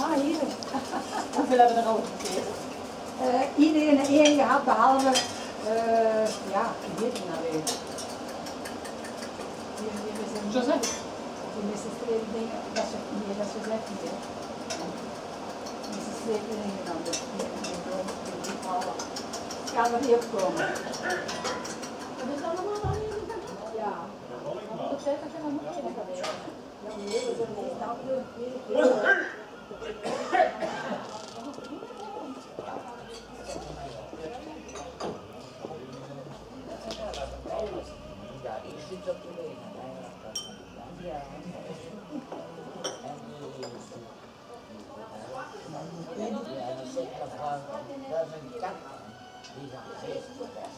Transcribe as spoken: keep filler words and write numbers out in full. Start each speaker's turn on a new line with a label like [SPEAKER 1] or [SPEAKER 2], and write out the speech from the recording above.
[SPEAKER 1] Ah, hier.
[SPEAKER 2] Hoeveel hebben er al gekregen?
[SPEAKER 1] Uh, iedereen één gehad, behalve, uh, ja, wie heet het nou weer? Die, die met zijn...
[SPEAKER 2] Joseph?
[SPEAKER 1] Die met zijn strepen dingen, dat is, nee, dat is Joseph niet, hè. Met zijn strepen dingen dan, dus die droom, die die vallen. Het kan er niet op komen.
[SPEAKER 2] Dat is allemaal al in de kant?
[SPEAKER 1] Ja.
[SPEAKER 2] Dat is dat je dan nog in de kant hebt.
[SPEAKER 1] Ja, nee, we zullen niet snel doen.
[SPEAKER 3] Ja, ik zit op de weg. Ja. En die... Ja, dat zit nog gewoon... Dat is een kat. Die gaat zitten.